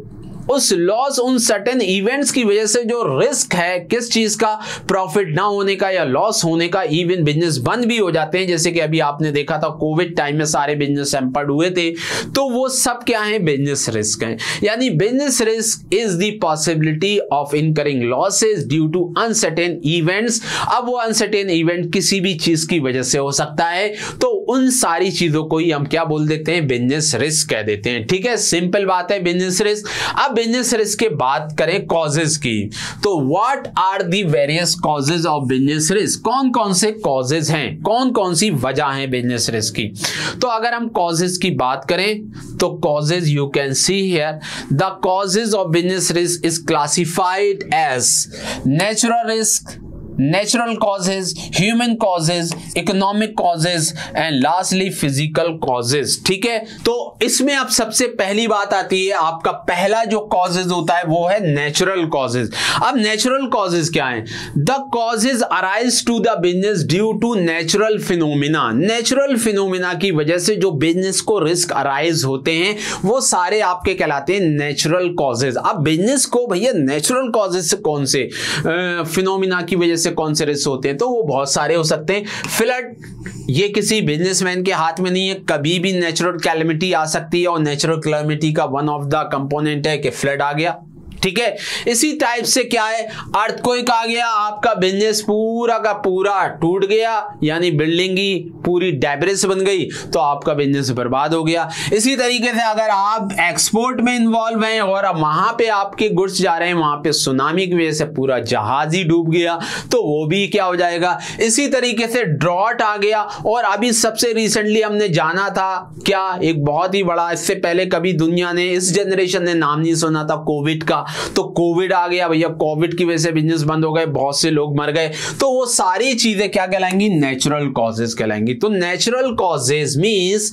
उस लॉस, उन सर्टेन इवेंट्स की वजह से जो रिस्क है किस चीज का, प्रॉफिट ना होने का या लॉस होने का, इवन बिजनेस बंद भी हो जाते हैं, जैसे कि अभी आपने देखा था कोविड टाइम में सारे बिजनेस हैम्पर्ड हुए थे, तो वो सब क्या है, बिजनेस रिस्क है। यानी business risk is the possibility of incurring losses due to uncertain events. अब वो अनसर्टेन इवेंट किसी भी चीज की वजह से हो सकता है, तो उन सारी चीजों को ही हम क्या बोल देते हैं, बिजनेस रिस्क कह देते हैं। ठीक है, सिंपल बात है बिजनेस रिस्क। अब बिजनेस रिस्क के बात करें कॉजेज की, तो what are the various causes of business risk, कौन कौन से कॉजेज हैं, कौन कौन सी वजह है बिजनेस रिस्क की। तो अगर हम कॉजेज की बात करें तो causes you can see here, the causes of business risk is classified as natural risk, natural causes, human causes, economic causes and lastly physical causes. ठीक है, तो इसमें अब सबसे पहली बात आती है, आपका पहला जो कॉजेज होता है वो है नेचुरल कॉजेज। अब नेचुरल कॉजेज क्या है, the causes arise to the business due to natural phenomena. Natural phenomena की वजह से जो बिजनेस को रिस्क अराइज होते हैं वो सारे आपके कहलाते हैं नेचुरल कॉजेज। अब बिजनेस को भैया नेचुरल कॉजेज से कौन से फिनोमिना की वजह से कौन से रिस्क होते हैं, तो वो बहुत सारे हो सकते हैं। फ्लड, ये किसी बिजनेसमैन के हाथ में नहीं है, कभी भी नेचुरल कैलेमिटी आ सकती है, और नेचुरल कैलेमिटी का वन ऑफ द कंपोनेंट है कि फ्लड आ गया। ठीक है, इसी टाइप से क्या है, अर्थक्वेक आ गया, आपका बिजनेस पूरा का पूरा टूट गया, यानी बिल्डिंग की पूरी डेब्रिस बन गई, तो आपका बिजनेस बर्बाद हो गया। इसी तरीके से अगर आप एक्सपोर्ट में इन्वॉल्व हैं और अब वहां पे आपके गुड्स जा रहे हैं, वहां पे सुनामी की वजह से पूरा जहाज ही डूब गया, तो वो भी क्या हो जाएगा। इसी तरीके से ड्रॉट आ गया, और अभी सबसे रिसेंटली हमने जाना था क्या, एक बहुत ही बड़ा, इससे पहले कभी दुनिया ने, इस जनरेशन ने नाम नहीं सुना था, कोविड का। तो कोविड आ गया भैया, कोविड की वजह से बिजनेस बंद हो गए, बहुत से लोग मर गए, तो वो सारी चीजें क्या कहलाएंगी, नेचुरल कॉजेज कहलाएंगी। तो natural causes means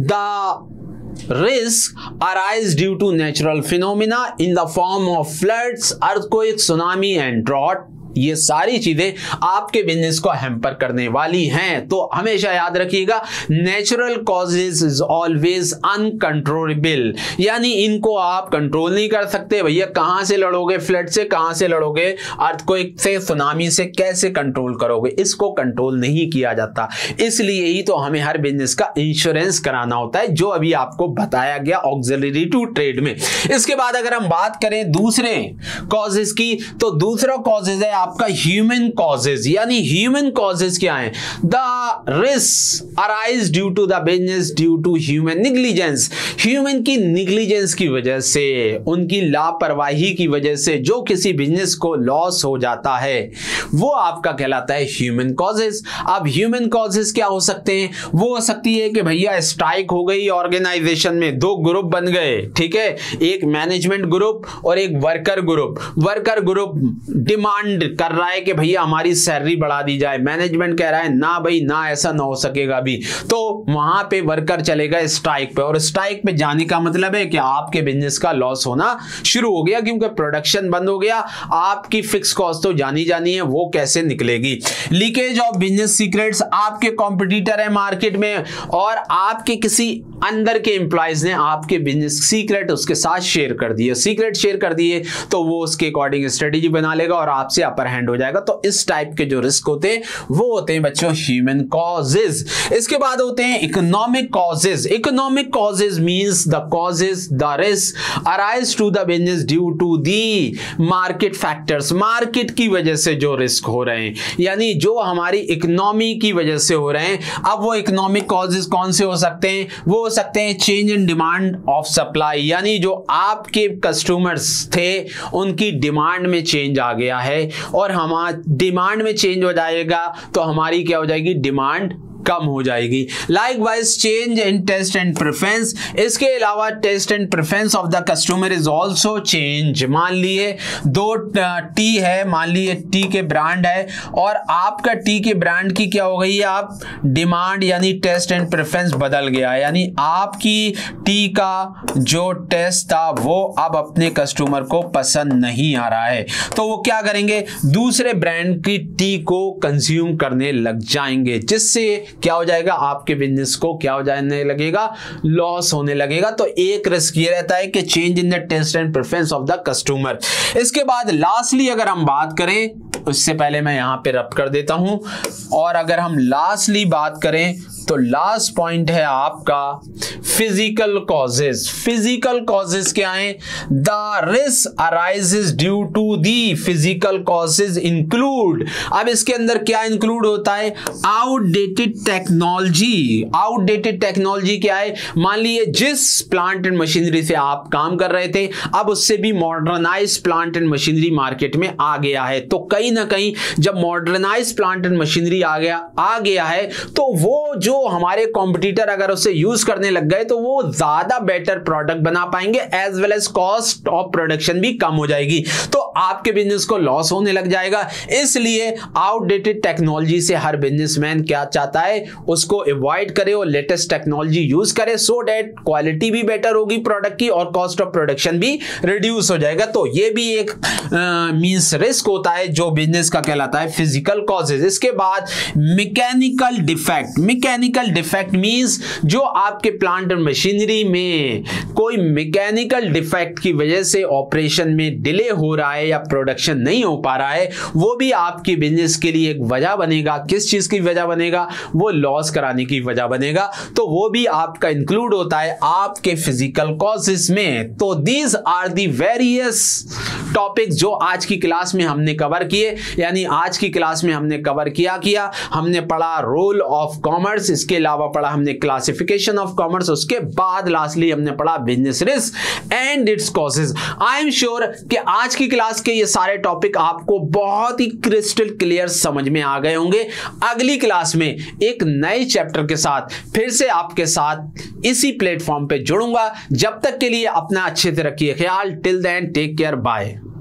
the risk arise due to natural phenomena in the form of floods, earthquakes, tsunami and drought। ये सारी चीजें आपके बिजनेस को हैम्पर करने वाली हैं, तो हमेशा याद रखिएगा natural causes is always uncontrollable, यानी इनको आप कंट्रोल नहीं कर सकते। भैया कहां से लड़ोगे, फ्लड से, कहां से लड़ोगे, अर्थक्वेक से, सुनामी से, कैसे कंट्रोल करोगे, इसको कंट्रोल नहीं किया जाता। इसलिए ही तो हमें हर बिजनेस का इंश्योरेंस कराना होता है, जो अभी आपको बताया गया ऑक्सिलरी टू ट्रेड में। इसके बाद अगर हम बात करें दूसरे कॉजेज की, तो दूसरा कॉजेज है आपका ह्यूमन कॉजेज। यानी ह्यूमन कॉजेज क्या है, the risk arise due to the business due to human negligence. Human की निग्लिजेंस की वजह से, उनकी लापरवाही की वजह से जो किसी बिजनेस को लॉस हो जाता है, वो आपका कहलाता है ह्यूमन कॉजेज। अब ह्यूमन कॉजेज क्या हो सकते हैं, वो हो सकती है कि भैया स्ट्राइक हो गई ऑर्गेनाइजेशन में, दो ग्रुप बन गए, ठीक है, एक मैनेजमेंट ग्रुप और एक worker group. Worker group demand कर रहा है कि भैया हमारी सैलरी बढ़ा दी जाए, मैनेजमेंट कह रहा है ना भाई ना, ऐसा ना हो सकेगा अभी, तो वहां पे वर्कर चलेगा स्ट्राइक पे, और स्ट्राइक पे जाने का मतलब है कि आपके बिजनेस का लॉस होना शुरू हो गया, क्योंकि प्रोडक्शन बंद हो गया, आपकी फिक्स कॉस्ट तो जानी जानी है, वो कैसे निकलेगी। लीकेज ऑफ बिजनेस सीक्रेट्स, आपके कॉम्पिटिटर है मार्केट में और आपके किसी अंदर के एम्प्लॉयज ने आपके बिजनेस सीक्रेट उसके साथ शेयर कर दिए, सीक्रेट शेयर कर दिए, तो वो उसके अकॉर्डिंग स्ट्रेटेजी बना लेगा और आपसे अपर हैंड हो जाएगा। तो इस टाइप के जो रिस्क होते हैं वो होते हैं बच्चों ह्यूमन कॉजेज। इसके बाद होते हैं economic causes. Economic causes means the causes the risk arise to the business due to the market factors. Market की वजह से जो रिस्क हो रहे हैं, यानी जो हमारी इकोनॉमी की वजह से हो रहे हैं। अब वो इकोनॉमिक कॉजेज कौन से हो सकते हैं, वो हो सकते हैं change in demand of supply, यानी जो आपके कस्टमर्स थे उनकी डिमांड में चेंज आ गया है, और हमारा डिमांड में चेंज हो जाएगा तो हमारी क्या हो जाएगी, डिमांड कम हो जाएगी। Likewise change in taste and preference, इसके अलावा taste and preference of the customer is also change. मान लिए दो टी है, मान लिए टी के ब्रांड है और आपका टी के ब्रांड की क्या हो गई है, आप डिमांड यानी टेस्ट एंड प्रेफरेंस बदल गया, यानी आपकी टी का जो टेस्ट था वो अब अपने कस्टमर को पसंद नहीं आ रहा है, तो वो क्या करेंगे, दूसरे ब्रांड की टी को कंज्यूम करने लग जाएंगे, जिससे क्या हो जाएगा, आपके बिजनेस को क्या हो जाने लगेगा, लॉस होने लगेगा। तो एक रिस्क ये रहता है कि change in the taste and preference of the customer. इसके बाद लास्टली अगर हम बात करें, उससे पहले मैं यहां पे रब कर देता हूं, और अगर हम लास्टली बात करें तो लास्ट पॉइंट है आपका फिजिकल कॉजेज। फिजिकल कॉजेज क्या है, the risk arises due to the physical causes include. अब इसके अंदर क्या इंक्लूड होता है, आउटडेटेड टेक्नोलॉजी। आउटडेटेड टेक्नोलॉजी क्या है, मान लीजिए जिस प्लांट एंड मशीनरी से आप काम कर रहे थे अब उससे भी modernise plant and machinery market में आ गया है। तो कहीं ना कहीं जब मॉडर्नाइज प्लांट एंड मशीनरी आ गया आ गया है तो वो जो हमारे कॉम्पिटिटर अगर उसे यूज करने लग गए तो वो ज्यादा बेटर प्रोडक्ट बना पाएंगे, as well as cost of production भी कम हो जाएगी, तो आपके बिजनेस को लॉस होने लग जाएगा। इसलिए आउटडेटेड टेक्नोलॉजी से हर बिजनेसमैन क्या चाहता है, उसको अवॉइड करे और लेटेस्ट टेक्नोलॉजी यूज करे, सो डेट क्वालिटी भी बेटर होगी प्रोडक्ट की और कॉस्ट ऑफ प्रोडक्शन भी रिड्यूस हो जाएगा। तो ये भी एक मींस रिस्क होता है जो बिजनेस का कहलाता है फिजिकल कॉजेज। इसके बाद mechanical defect. Mechanical defect means जो आपके प्लांट और मशीनरी में कोई मैकेनिकल डिफेक्ट की वजह से ऑपरेशन में डिले हो रहा है या प्रोडक्शन नहीं हो पा रहा है, वो भी आपकी बिजनेस के लिए एक वजह बनेगा। किस चीज की वजह बनेगा, वो लॉस कराने की वजह बनेगा, तो वो भी आपका इंक्लूड होता है आपके फिजिकल कॉजेज में। तो these are the various topics जो आज की क्लास में हमने कवर किए, यानी आज की क्लास में हमने कवर किया किया हमने पढ़ा रोल ऑफ कॉमर्स, इसके अलावा पढ़ा हमने क्लासिफिकेशन ऑफ कॉमर्स, उसके बाद लास्टली हमने पढ़ा business risk and its causes. I am sure कि आज की क्लास के ये सारे टॉपिक आपको बहुत ही क्रिस्टल क्लियर समझ में आ गए होंगे। अगली क्लास में एक नए चैप्टर के साथ फिर से आपके साथ इसी प्लेटफॉर्म पे जुड़ूंगा। जब तक के लिए अपना अच्छे से रखिए ख्याल। Till then take care, bye.